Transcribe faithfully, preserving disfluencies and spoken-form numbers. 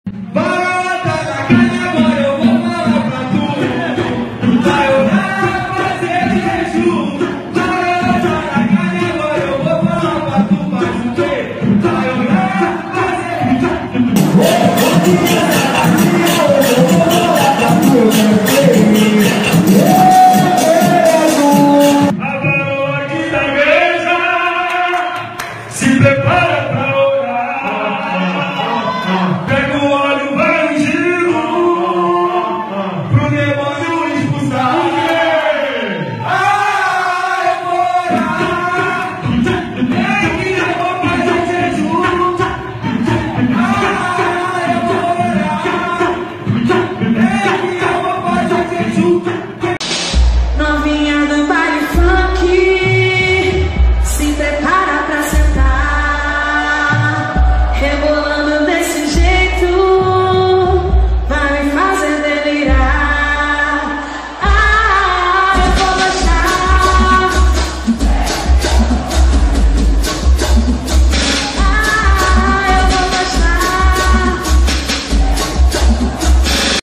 Barata na calha, agora eu vou falar pra tu. Vai orar, fazer jejum. Barata na calha, agora eu vou falar pra tu. Faz o quê? Vai orar, fazer jejum.